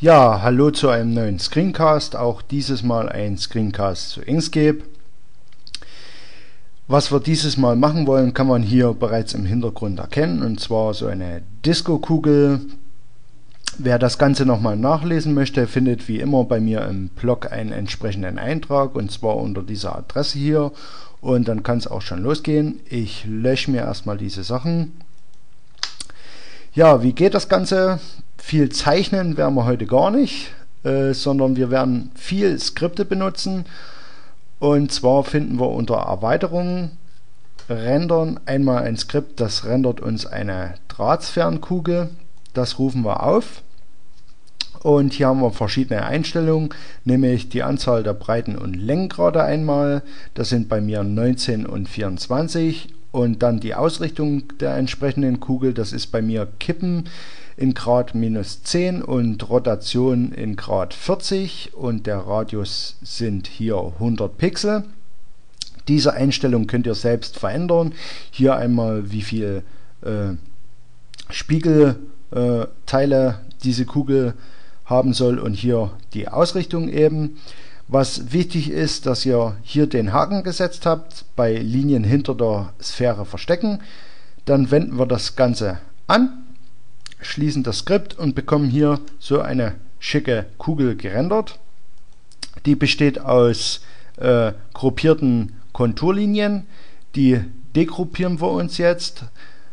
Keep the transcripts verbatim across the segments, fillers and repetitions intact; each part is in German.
Ja, hallo zu einem neuen Screencast, auch dieses Mal ein Screencast zu Inkscape. Was wir dieses Mal machen wollen, kann man hier bereits im Hintergrund erkennen, und zwar so eine Disco-Kugel. Wer das Ganze nochmal nachlesen möchte, findet wie immer bei mir im Blog einen entsprechenden Eintrag, und zwar unter dieser Adresse hier, und dann kann es auch schon losgehen. Ich lösche mir erstmal diese Sachen. Ja, wie geht das Ganze? Viel zeichnen werden wir heute gar nicht, äh, sondern wir werden viel Skripte benutzen. Und zwar finden wir unter Erweiterungen, Rendern, einmal ein Skript, das rendert uns eine Drahtsphärenkugel. Das rufen wir auf. Und hier haben wir verschiedene Einstellungen, nämlich die Anzahl der Breiten- und Längengrade einmal. Das sind bei mir neunzehn und vierundzwanzig. Und dann die Ausrichtung der entsprechenden Kugel, das ist bei mir Kippen in Grad minus zehn und Rotation in Grad vierzig, und der Radius sind hier hundert Pixel. Diese Einstellung könnt ihr selbst verändern. Hier einmal wie viel äh, Spiegelteile äh, diese Kugel haben soll, und hier die Ausrichtung eben. Was wichtig ist, dass ihr hier den Haken gesetzt habt, bei Linien hinter der Sphäre verstecken. Dann wenden wir das Ganze an, schließen das Skript und bekommen hier so eine schicke Kugel gerendert. Die besteht aus äh, gruppierten Konturlinien. Die degruppieren wir uns jetzt,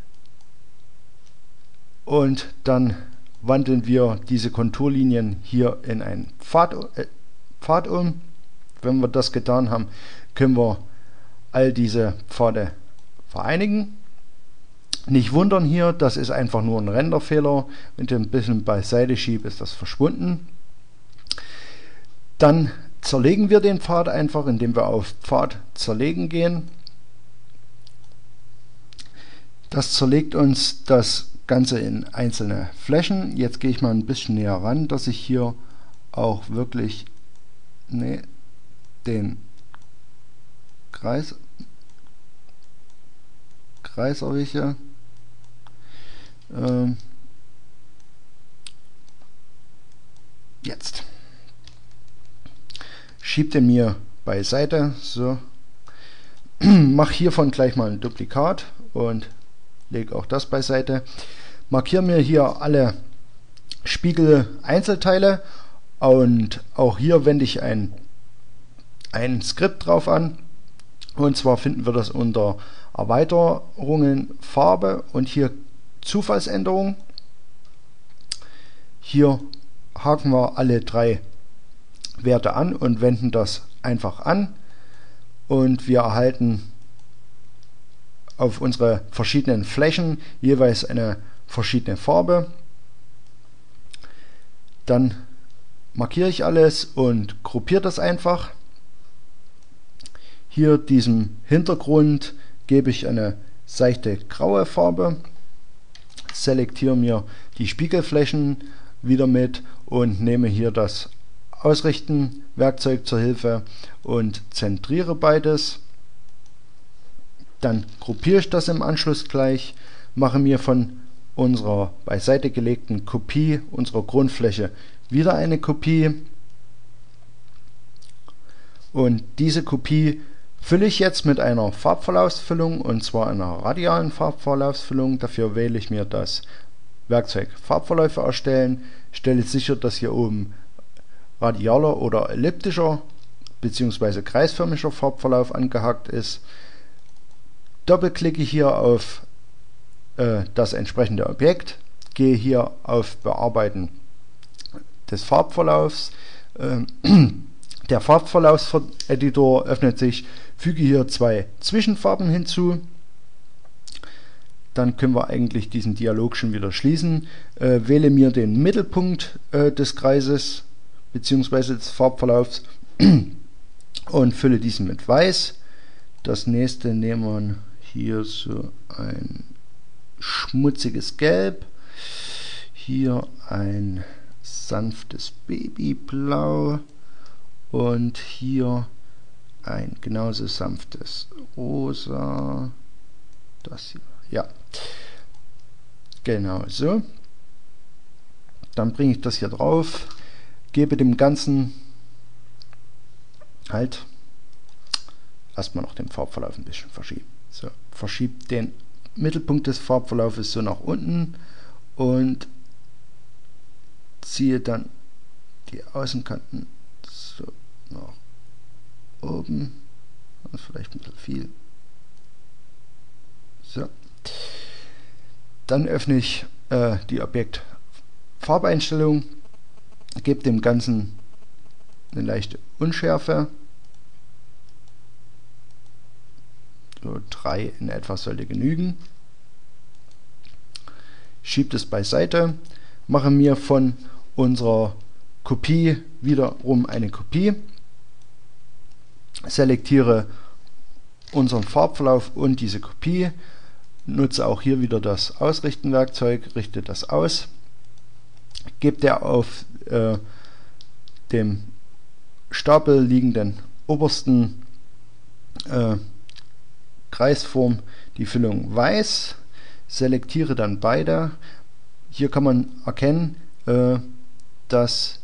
und dann wandeln wir diese Konturlinien hier in einen Pfad, äh, Pfad um. Wenn wir das getan haben, können wir all diese Pfade vereinigen. Nicht wundern hier, das ist einfach nur ein Renderfehler. Wenn ich ein bisschen beiseite schiebe, ist das verschwunden. Dann zerlegen wir den Pfad einfach, indem wir auf Pfad zerlegen gehen. Das zerlegt uns das Ganze in einzelne Flächen. Jetzt gehe ich mal ein bisschen näher ran, dass ich hier auch wirklich nee, den Kreis, Kreis erwische. Ähm, jetzt schiebt er mir beiseite. So, mach hiervon gleich mal ein Duplikat und lege auch das beiseite. Markiere mir hier alle Spiegel-Einzelteile, und auch hier wende ich ein, ein Skript drauf an. Und zwar finden wir das unter Erweiterungen, Farbe, und hier Zufallsänderung. Hier haken wir alle drei Werte an und wenden das einfach an, und wir erhalten auf unsere verschiedenen Flächen jeweils eine verschiedene Farbe. Dann markiere ich alles und gruppiere das einfach. Hier diesem Hintergrund gebe ich eine seichte graue Farbe, selektiere mir die Spiegelflächen wieder mit und nehme hier das Ausrichten Werkzeug zur Hilfe und zentriere beides. Dann gruppiere ich das im Anschluss gleich, mache mir von unserer beiseite gelegten Kopie unserer Grundfläche wieder eine Kopie, und diese Kopie fülle ich jetzt mit einer Farbverlaufsfüllung, und zwar einer radialen Farbverlaufsfüllung. Dafür wähle ich mir das Werkzeug Farbverläufe erstellen, stelle sicher, dass hier oben radialer oder elliptischer bzw. kreisförmiger Farbverlauf angehakt ist. Doppelklicke hier auf äh, das entsprechende Objekt, gehe hier auf Bearbeiten des Farbverlaufs. Äh, der Farbverlaufseditor öffnet sich, füge hier zwei Zwischenfarben hinzu. Dann können wir eigentlich diesen Dialog schon wieder schließen. Äh, wähle mir den Mittelpunkt äh, des Kreises bzw. des Farbverlaufs und fülle diesen mit Weiß. Das nächste nehmen wir hier so ein schmutziges Gelb, hier ein sanftes Babyblau und hier ein genauso sanftes Rosa. Das hier, ja, genau so. Dann bringe ich das hier drauf. gebe dem Ganzen halt erstmal noch den Farbverlauf ein bisschen verschieben. So, verschiebe den Mittelpunkt des Farbverlaufes so nach unten und ziehe dann die Außenkanten so nach oben. Das ist vielleicht ein bisschen viel. So. Dann öffne ich äh, die Objektfarbeinstellung, gebe dem Ganzen eine leichte Unschärfe. So drei in etwa sollte genügen. Schiebe es beiseite, mache mir von unserer Kopie wiederum eine Kopie, selektiere unseren Farbverlauf und diese Kopie, nutze auch hier wieder das Ausrichten-Werkzeug, richte das aus, gebe der auf äh, dem Stapel liegenden obersten äh, Kreisform die Füllung weiß, selektiere dann beide. Hier kann man erkennen, äh, dass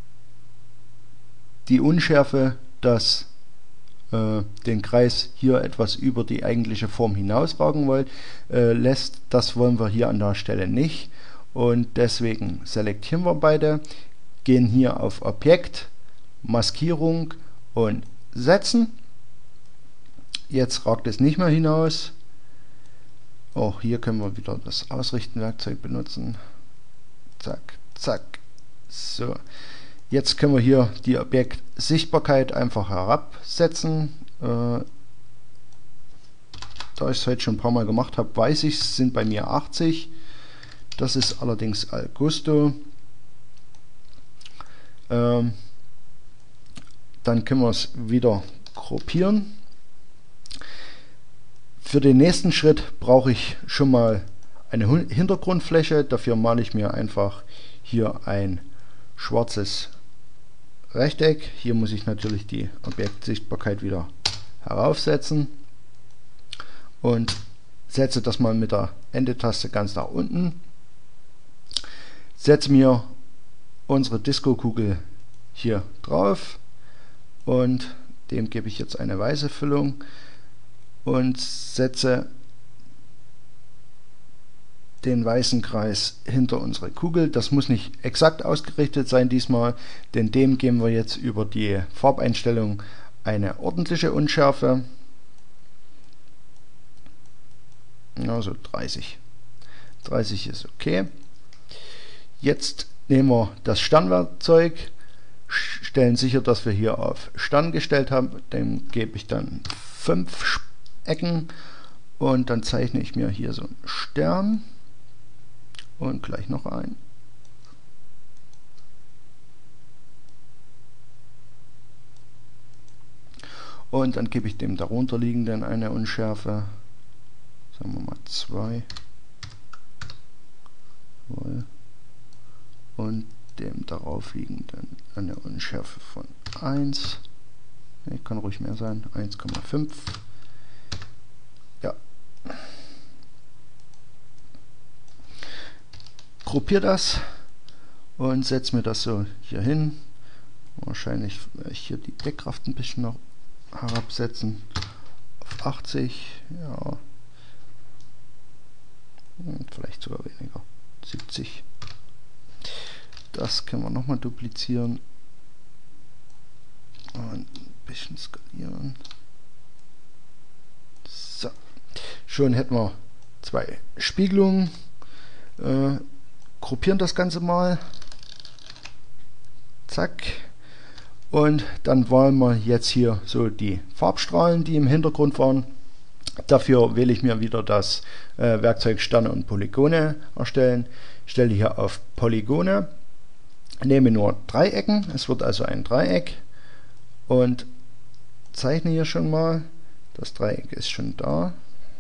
die Unschärfe das, äh, den Kreis hier etwas über die eigentliche Form hinausragen wollt, äh, lässt. Das wollen wir hier an der Stelle nicht und deswegen selektieren wir beide, gehen hier auf Objekt, Maskierung und Setzen. Jetzt ragt es nicht mehr hinaus. Auch hier können wir wieder das Ausrichten-Werkzeug benutzen. Zack, zack. So. Jetzt können wir hier die Objektsichtbarkeit einfach herabsetzen. Äh, da ich es heute schon ein paar Mal gemacht habe, weiß ich, es sind bei mir achtzig. Das ist allerdings Al Gusto. Ähm, dann können wir es wieder gruppieren. Für den nächsten Schritt brauche ich schon mal eine Hintergrundfläche. Dafür male ich mir einfach hier ein schwarzes Rechteck. Hier muss ich natürlich die Objektsichtbarkeit wieder heraufsetzen und setze das mal mit der Ende-Taste ganz nach unten. Setze mir unsere Disco-Kugel hier drauf und dem gebe ich jetzt eine weiße Füllung und setze den weißen Kreis hinter unsere Kugel. Das muss nicht exakt ausgerichtet sein diesmal, denn dem geben wir jetzt über die Farbeinstellung eine ordentliche Unschärfe. Also dreißig. dreißig ist okay. Jetzt nehmen wir das Sternwerkzeug, stellen sicher, dass wir hier auf Stern gestellt haben. Dem gebe ich dann fünf Ecken und dann zeichne ich mir hier so einen Stern und gleich noch einen. Und dann gebe ich dem darunter liegenden eine Unschärfe, sagen wir mal zwei, und dem darauf liegenden eine Unschärfe von eins. Ich kann ruhig mehr sein, eins Komma fünf. Ja. Gruppiere das und setze mir das so hier hin. Wahrscheinlich werde ich hier die Deckkraft ein bisschen noch herabsetzen auf achtzig. Ja. Und vielleicht sogar weniger. siebzig. Das können wir nochmal duplizieren und ein bisschen skalieren. So. Schon hätten wir zwei Spiegelungen. Äh, gruppieren das Ganze mal. Zack. Und dann wollen wir jetzt hier so die Farbstrahlen, die im Hintergrund waren. Dafür wähle ich mir wieder das äh, Werkzeug Sterne und Polygone erstellen. Stelle hier auf Polygone. Nehme nur Dreiecken. Es wird also ein Dreieck. Und zeichne hier schon mal. Das Dreieck ist schon da.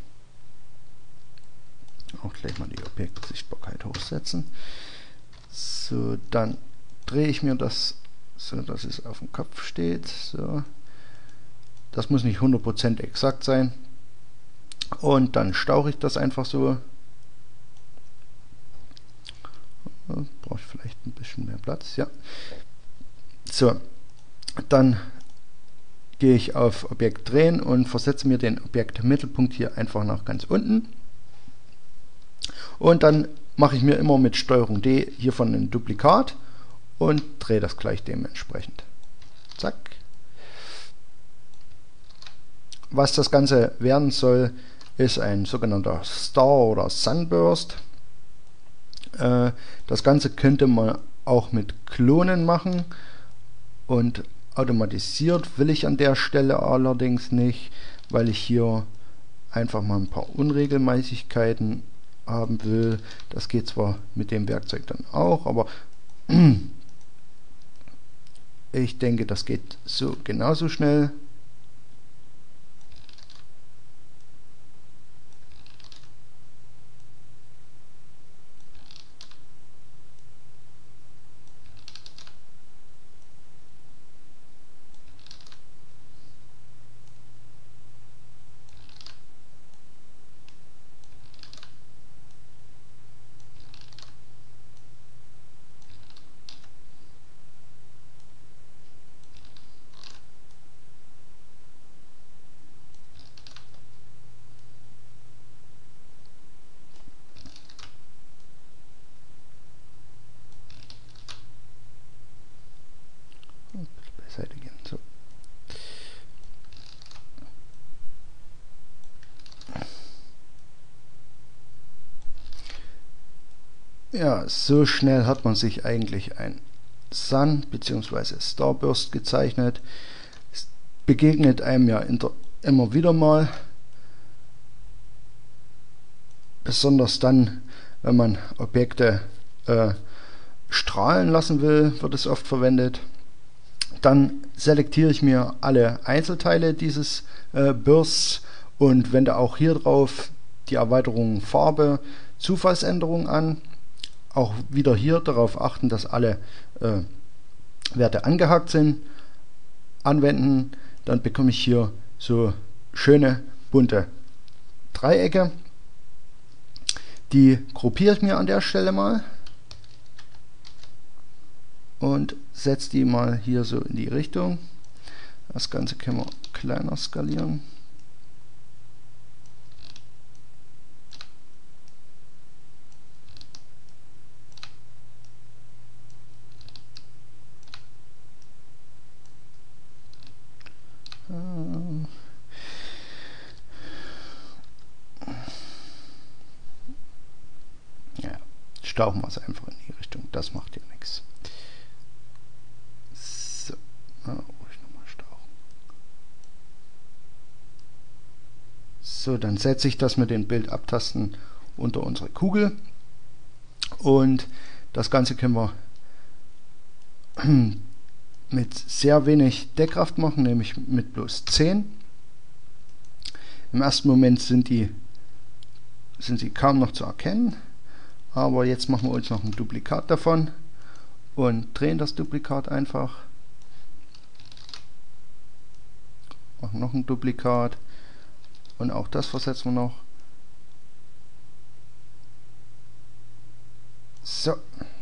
Auch gleich mal die Objektsichtbarkeit hochsetzen. So, dann drehe ich mir das so, dass es auf dem Kopf steht. So. Das muss nicht hundert Prozent exakt sein. Und dann stauche ich das einfach so. Brauche ich vielleicht ein bisschen mehr Platz. Ja. So, dann gehe ich auf Objekt drehen und versetze mir den Objektmittelpunkt hier einfach nach ganz unten. Und dann mache ich mir immer mit Steuerung D hiervon ein Duplikat und drehe das gleich dementsprechend. Zack. Was das Ganze werden soll, ist ein sogenannter Star oder Sunburst. Äh, das Ganze könnte man auch mit Klonen machen und automatisiert will ich an der Stelle allerdings nicht, weil ich hier einfach mal ein paar Unregelmäßigkeiten haben will. Das geht zwar mit dem Werkzeug dann auch, aber ich denke, das geht so genauso schnell. Beiseite gehen. So. Ja, so schnell hat man sich eigentlich ein Sun bzw. Starburst gezeichnet. Es begegnet einem ja immer wieder mal. Besonders dann, wenn man Objekte äh, strahlen lassen will, wird es oft verwendet. Dann selektiere ich mir alle Einzelteile dieses äh, Bursts und wende auch hier drauf die Erweiterung Farbe, Zufallsänderung an. Auch wieder hier darauf achten, dass alle äh, Werte angehakt sind. Anwenden, dann bekomme ich hier so schöne bunte Dreiecke. Die gruppiere ich mir an der Stelle mal und setze die mal hier so in die Richtung. Das Ganze können wir kleiner skalieren. Ja, stauchen wir es einfach in die Richtung. Das macht ja nichts. So, ah, ruhig nochmal stauchen. So, dann setze ich das mit den Bildabtasten unter unsere Kugel und das Ganze können wir mit sehr wenig Deckkraft machen, nämlich mit bloß zehn. Im ersten Moment sind die sind sie kaum noch zu erkennen, aber jetzt machen wir uns noch ein Duplikat davon und drehen das Duplikat einfach. Machen noch ein Duplikat und auch das versetzen wir noch. So.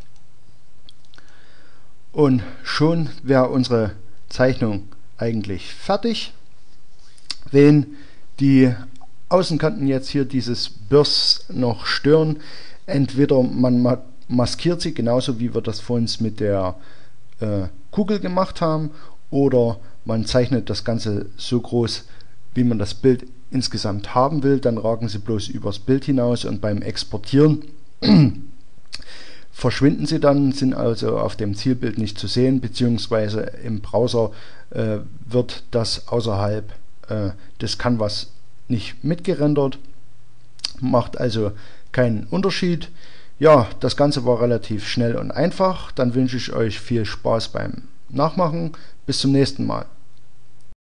Und schon wäre unsere Zeichnung eigentlich fertig. Wenn die Außenkanten jetzt hier dieses Bursts noch stören, entweder man ma maskiert sie, genauso wie wir das vorhin mit der äh, Kugel gemacht haben, oder man zeichnet das Ganze so groß, wie man das Bild insgesamt haben will, dann ragen sie bloß übers Bild hinaus und beim Exportieren verschwinden sie dann, sind also auf dem Zielbild nicht zu sehen, beziehungsweise im Browser äh, wird das außerhalb äh, des Canvas nicht mitgerendert, macht also keinen Unterschied. Ja, das Ganze war relativ schnell und einfach. Dann wünsche ich euch viel Spaß beim Nachmachen. Bis zum nächsten Mal.